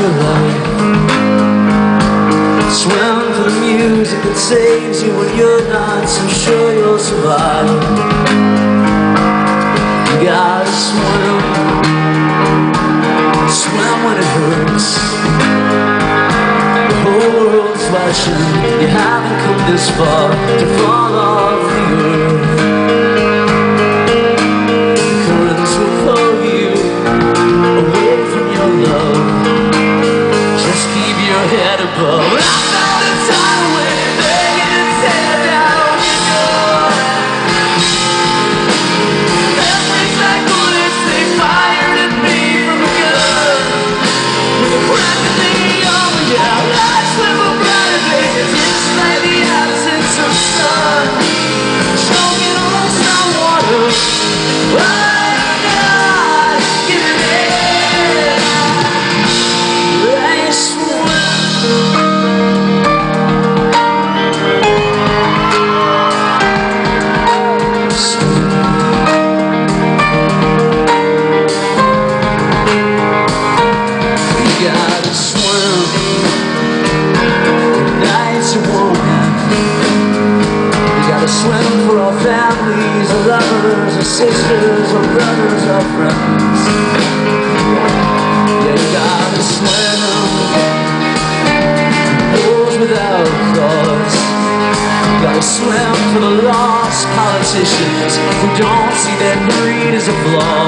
your life. Swim for the music that saves you when you're not so sure you'll survive. You gotta swim, swim when it hurts. The whole world's watching. You haven't come this far to fall off the earth. The currents will pull you away from your love. Just keep your head above. I found a tidal wave begging to tear down your door. Memories like bullets, they fired at me from a gun. With a crack in the armor, yeah, lights slip up brighter days. It's like the absence of sun, choking on some water. I'm not giving in. I swim. You gotta swim. Nights you won't end. You gotta swim for our families, our lovers, our sisters, our brothers, our friends. Yeah, you gotta swim. Those without cause. You gotta swim for the lost politicians who don't see that greed as a flaw.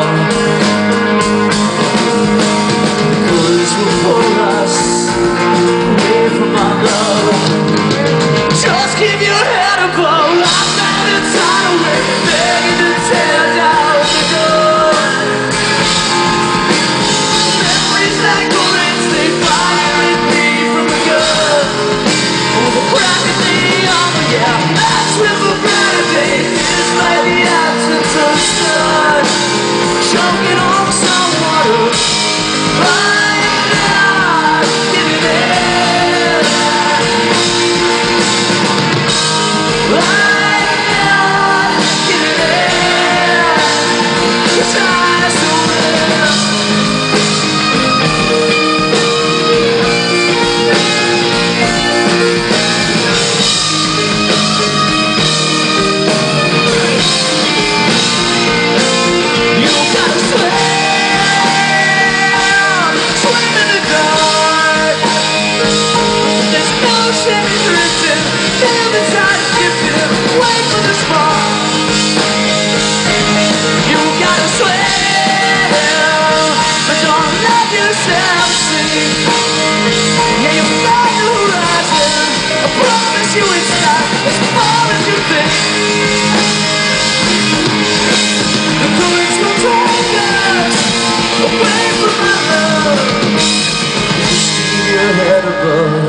Because will pull us away from our love. Just keep your head above. I found a tidal wave begging to tear down the door. Memories like bullets, they fire at me from a gun. With a crack in the armor, yeah, that's with a brighter day. It's like the absence of sun, choking on some water. I'm not giving in. I'm not giving in. 'Cause I swim. You gotta swim, swim in the dark. There's no shame in drifting, damn the tide is shifting, wait for the spark. You gotta swim, but don't let yourself sink. Yeah, you find the horizon, I promise you it's not as far as you think. The currents will take us away from our love. Just keep your head above.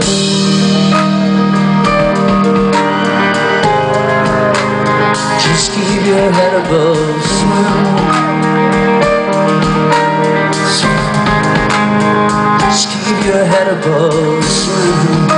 Just keep your head above. Swim. Swim. Just keep your head above. Swim.